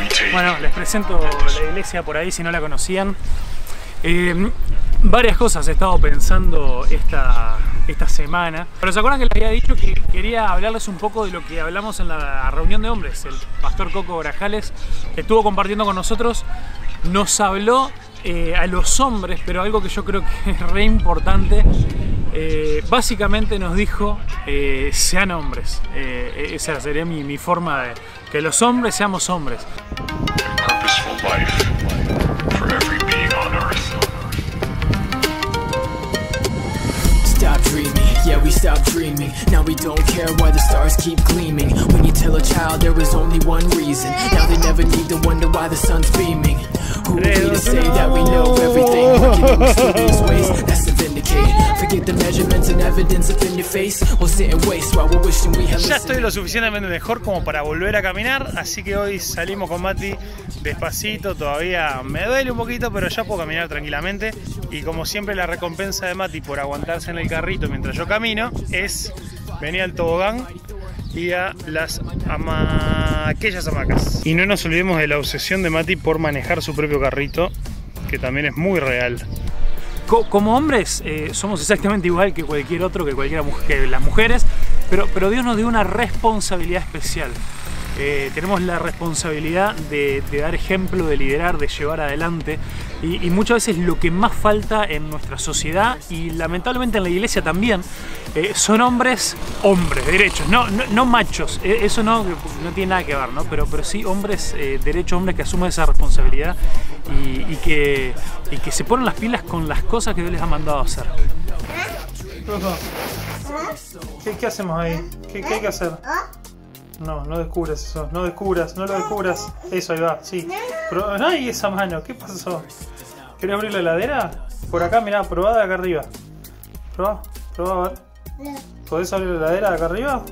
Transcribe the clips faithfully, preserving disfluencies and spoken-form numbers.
Bueno, les presento la iglesia por ahí si no la conocían. Eh, varias cosas he estado pensando esta, esta semana. Pero se acuerdan que les había dicho que quería hablarles un poco de lo que hablamos en la reunión de hombres. El pastor Coco Grajales estuvo compartiendo con nosotros, nos habló eh, a los hombres, pero algo que yo creo que es re importante. Eh, básicamente nos dijo, eh, sean hombres. Eh, esa sería mi, mi forma de que los hombres seamos hombres. Stop dreaming, yeah we stop dreaming. Now we don't care why the stars keep gleaming. When you tell a child there is only one reason, now they never need to wonder why the sun's beaming. Who are we to say that we know everything? Working in mysterious ways, that's to vindicate. Forget the measurements and evidence up in your face. We'll sit and waste while we're wishing we had. Ya estoy lo suficientemente mejor como para volver a caminar, así que hoy salimos con Mati despacito. Todavía me duele un poquito, pero ya puedo caminar tranquilamente. Y como siempre, la recompensa de Mati por aguantarse en el carrito mientras yo camino es venir al tobogán y a las ama... aquellas hamacas. Y no nos olvidemos de la obsesión de Mati por manejar su propio carrito, que también es muy real. Como hombres eh, somos exactamente igual que cualquier otro, que cualquiera que las mujeres, pero, pero Dios nos dio una responsabilidad especial. Eh, tenemos la responsabilidad de, de dar ejemplo, de liderar, de llevar adelante, y, y muchas veces lo que más falta en nuestra sociedad y lamentablemente en la iglesia también eh, son hombres, hombres, derechos, no, no, no machos, eh, eso no, no tiene nada que ver, ¿no? pero, pero sí hombres, eh, derechos, hombres que asumen esa responsabilidad y, y, que, y que se ponen las pilas con las cosas que Dios les ha mandado a hacer. ¿Qué, qué hacemos ahí? ¿Qué, qué hay que hacer? No, no descubras eso, no descubras, no lo descubras. Eso, ahí va, sí. Pero, ¡ay, esa mano! ¿Qué pasó? ¿Querés abrir la heladera? Por acá, mirá, probá de acá arriba. Probá, probá, a ver. ¿Podés abrir la heladera de acá arriba?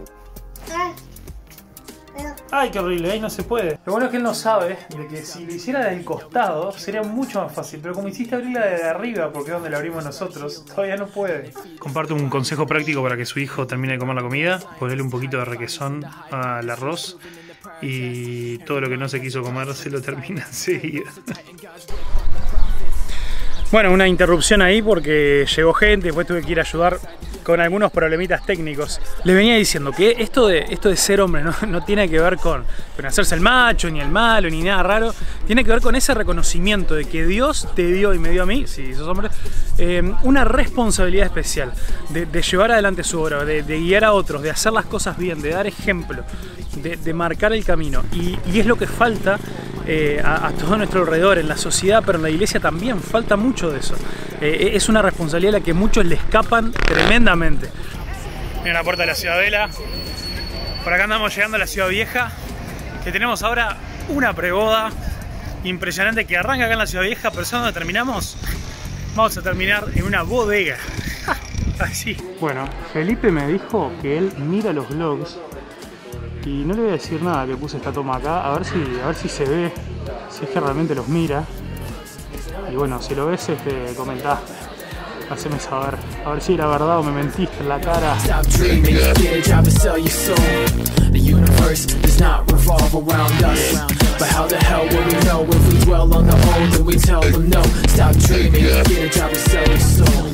¡Ay, qué horrible! Ahí no se puede. Lo bueno es que él no sabe de que si lo hiciera del costado sería mucho más fácil. Pero como hiciste abrirla de arriba, porque es donde la abrimos nosotros, todavía no puede. Comparto un consejo práctico para que su hijo termine de comer la comida. Ponerle un poquito de requesón al arroz. Y todo lo que no se quiso comer se lo termina enseguida. Bueno, una interrupción ahí porque llegó gente, después tuve que ir a ayudar con algunos problemitas técnicos. Les venía diciendo que esto de, esto de ser hombre no, no tiene que ver con, con hacerse el macho, ni el malo, ni nada raro. Tiene que ver con ese reconocimiento de que Dios te dio y me dio a mí, si sos hombre, eh, una responsabilidad especial de, de llevar adelante su obra, de, de guiar a otros, de hacer las cosas bien, de dar ejemplo, de, de marcar el camino. Y, y es lo que falta eh, a, a todo nuestro alrededor, en la sociedad, pero en la iglesia también falta mucho de eso. Eh, es una responsabilidad a la que muchos le escapan tremendamente. Miren la puerta de la Ciudadela. Por acá andamos llegando a la Ciudad Vieja, que tenemos ahora una preboda impresionante que arranca acá en la Ciudad Vieja, pero ¿sabes dónde terminamos? Vamos a terminar en una bodega. Así. Bueno, Felipe me dijo que él mira los vlogs y no le voy a decir nada que puse esta toma acá, a ver si, a ver si se ve, si es que realmente los mira. Y bueno, si lo ves, este, comentá, haceme saber, a ver si era verdad o me mentiste en la cara. Stop dreaming, get a job and sell your soul. The universe does not revolve around us, but how the hell will we know if we dwell on the old and we tell them no? Stop dreaming, get a job and sell your soul.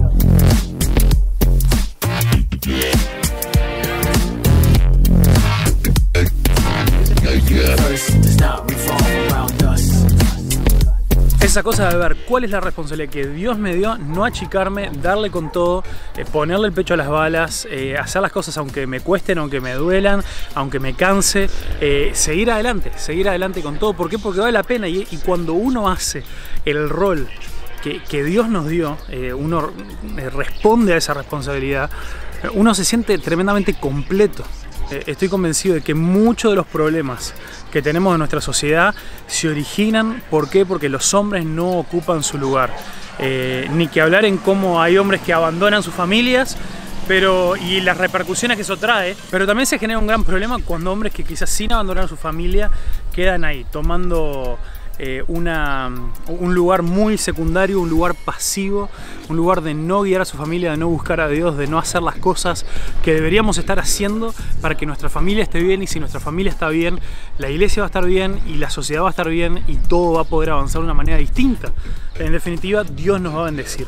The universe does not revolve around us. Esa cosa de ver cuál es la responsabilidad que Dios me dio, no achicarme, darle con todo, eh, ponerle el pecho a las balas, eh, hacer las cosas aunque me cuesten, aunque me duelan, aunque me canse, eh, seguir adelante, seguir adelante con todo. ¿Por qué? Porque vale la pena y, y cuando uno hace el rol que, que Dios nos dio, eh, uno eh, responde a esa responsabilidad, uno se siente tremendamente completo. Eh, estoy convencido de que muchos de los problemas que tenemos en nuestra sociedad se originan, ¿por qué? Porque los hombres no ocupan su lugar. Eh, ni que hablar en cómo hay hombres que abandonan sus familias, pero, y las repercusiones que eso trae, pero también se genera un gran problema cuando hombres que quizás sin abandonar su familia quedan ahí, tomando eh, una, un lugar muy secundario, un lugar pasivo, un lugar de no guiar a su familia, de no buscar a Dios, de no hacer las cosas que deberíamos estar haciendo para que nuestra familia esté bien. Y si nuestra familia está bien, la iglesia va a estar bien y la sociedad va a estar bien y todo va a poder avanzar de una manera distinta. En definitiva, Dios nos va a bendecir.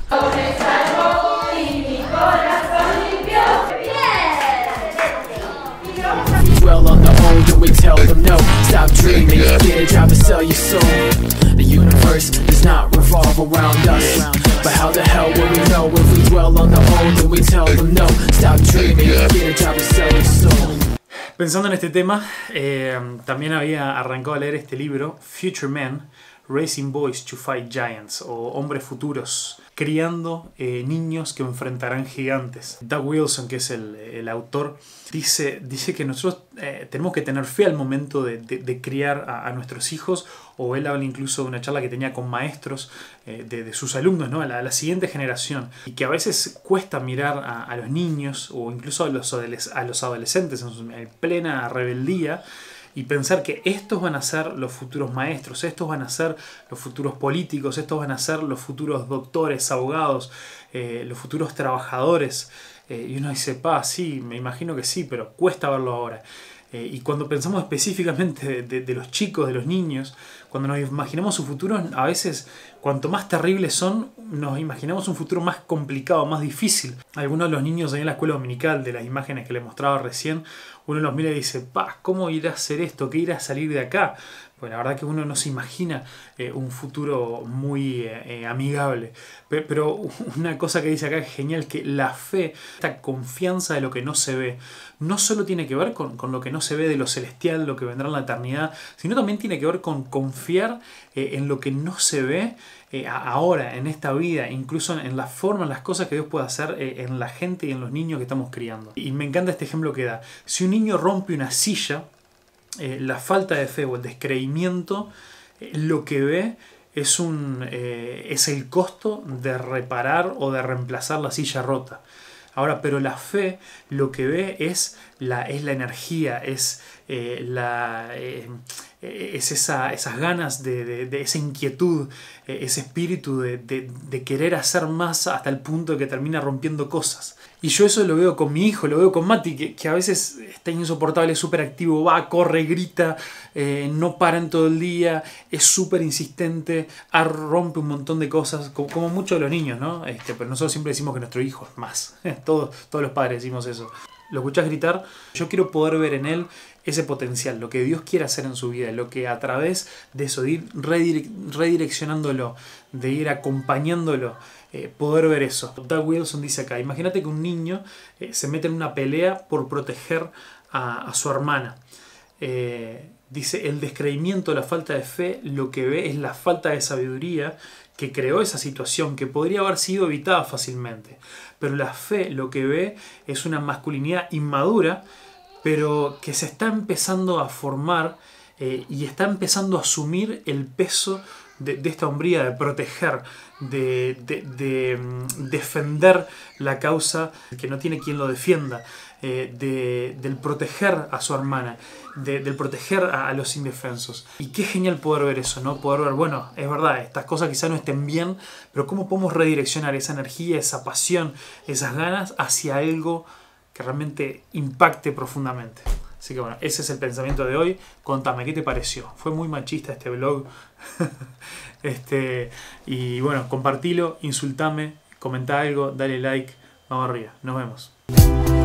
Well on the old and we tell them no, stop dreaming, get a job and sell your soul. The universe does not revolve around us, but how the hell will we know if we dwell on the old and we tell them no, stop dreaming, get a job and sell your soul. Pensando en este tema, eh, también había arrancado a leer este libro, Future Men, Raising Boys to Fight Giants, o Hombres Futuros, criando eh, niños que enfrentarán gigantes. Doug Wilson, que es el, el autor, dice, dice que nosotros eh, tenemos que tener fe al momento de, de, de criar a, a nuestros hijos, o él habla incluso de una charla que tenía con maestros eh, de, de sus alumnos, ¿no? a, la, a la siguiente generación, y que a veces cuesta mirar a, a los niños o incluso a los, a los adolescentes en, su, en plena rebeldía, y pensar que estos van a ser los futuros maestros, estos van a ser los futuros políticos, estos van a ser los futuros doctores, abogados, eh, los futuros trabajadores. Eh, y uno dice, pa, sí, me imagino que sí, pero cuesta verlo ahora. Eh, y cuando pensamos específicamente de, de, de los chicos, de los niños, cuando nos imaginamos su futuro, a veces cuanto más terribles son, nos imaginamos un futuro más complicado, más difícil. Algunos de los niños ahí en la escuela dominical, de las imágenes que les mostraba recién, uno los mira y dice, pa, ¿cómo irá a hacer esto? ¿Qué irá a salir de acá? Pues la verdad que uno no se imagina eh, un futuro muy eh, eh, amigable. Pero, pero una cosa que dice acá es genial, que la fe, esta confianza de lo que no se ve, no solo tiene que ver con, con lo que no se ve de lo celestial, lo que vendrá en la eternidad, sino también tiene que ver con confiar eh, en lo que no se ve eh, ahora, en esta vida, incluso en la forma, en las cosas que Dios puede hacer eh, en la gente y en los niños que estamos criando. Y me encanta este ejemplo que da. Si un niño rompe una silla, Eh, la falta de fe o el descreimiento, eh, lo que ve es, un, eh, es el costo de reparar o de reemplazar la silla rota. Ahora, pero la fe lo que ve es la, es la energía, es, eh, la, eh, es esa, esas ganas, de, de, de esa inquietud, eh, ese espíritu de, de, de querer hacer más hasta el punto de que termina rompiendo cosas. Y yo eso lo veo con mi hijo, lo veo con Mati, que, que a veces está insoportable, es súper activo, va, corre, grita, eh, no para en todo el día, es súper insistente, rompe un montón de cosas, como, como muchos de los niños, ¿no? Este, pero nosotros siempre decimos que nuestro hijo es más, todos, todos los padres decimos eso. Lo escuchás gritar, yo quiero poder ver en él ese potencial, lo que Dios quiere hacer en su vida, lo que a través de eso, de ir redirec redireccionándolo, de ir acompañándolo, eh, poder ver eso. Doug Wilson dice acá, imagínate que un niño eh, se mete en una pelea por proteger a, a su hermana. Eh, dice, el descreimiento, la falta de fe, lo que ve es la falta de sabiduría que creó esa situación, que podría haber sido evitada fácilmente. Pero la fe lo que ve es una masculinidad inmadura, pero que se está empezando a formar eh, y está empezando a asumir el peso de, de esta hombría, de proteger, de, de, de um, defender la causa que no tiene quien lo defienda, eh, de, del proteger a su hermana, de, del proteger a, a los indefensos. Y qué genial poder ver eso, ¿no? Poder ver, bueno, es verdad, estas cosas quizás no estén bien, pero cómo podemos redireccionar esa energía, esa pasión, esas ganas hacia algo que realmente impacte profundamente. Así que bueno, ese es el pensamiento de hoy. Contame, ¿qué te pareció? Fue muy machista este vlog. este, y bueno, compartilo, insultame, comenta algo, dale like. Vamos arriba, nos vemos.